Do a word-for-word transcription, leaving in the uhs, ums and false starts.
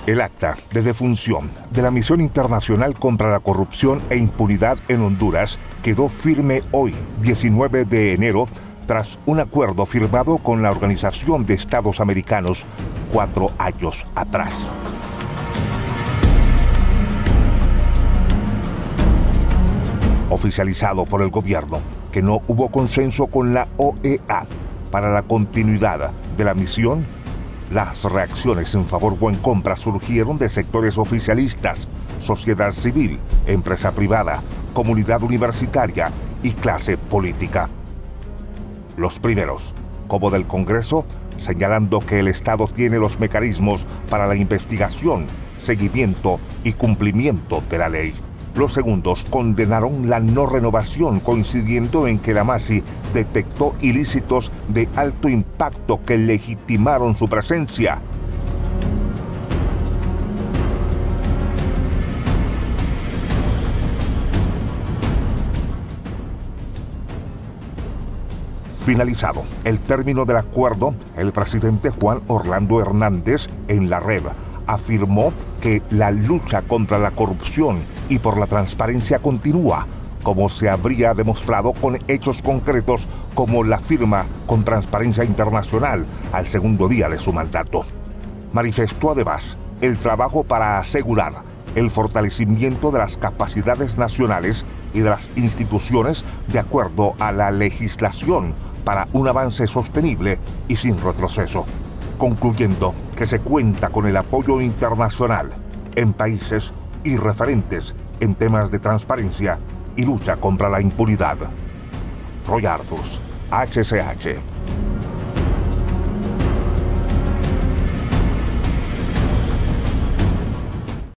El acta de defunción de la Misión Internacional contra la Corrupción e Impunidad en Honduras quedó firme hoy, diecinueve de enero, tras un acuerdo firmado con la Organización de Estados Americanos cuatro años atrás. Oficializado por el gobierno que no hubo consenso con la O E A para la continuidad de la misión, las reacciones en favor o en contra surgieron de sectores oficialistas, sociedad civil, empresa privada, comunidad universitaria y clase política. Los primeros, como del Congreso, señalando que el Estado tiene los mecanismos para la investigación, seguimiento y cumplimiento de la ley. Los segundos condenaron la no renovación, coincidiendo en que la MASI detectó ilícitos de alto impacto que legitimaron su presencia. Finalizado el término del acuerdo, el presidente Juan Orlando Hernández, en la red, afirmó que la lucha contra la corrupción y por la transparencia continúa, como se habría demostrado con hechos concretos como la firma con Transparencia Internacional al segundo día de su mandato. Manifestó además el trabajo para asegurar el fortalecimiento de las capacidades nacionales y de las instituciones de acuerdo a la legislación para un avance sostenible y sin retroceso, concluyendo que se cuenta con el apoyo internacional en países y referentes en temas de transparencia y lucha contra la impunidad. Roy Arthurs, H C H.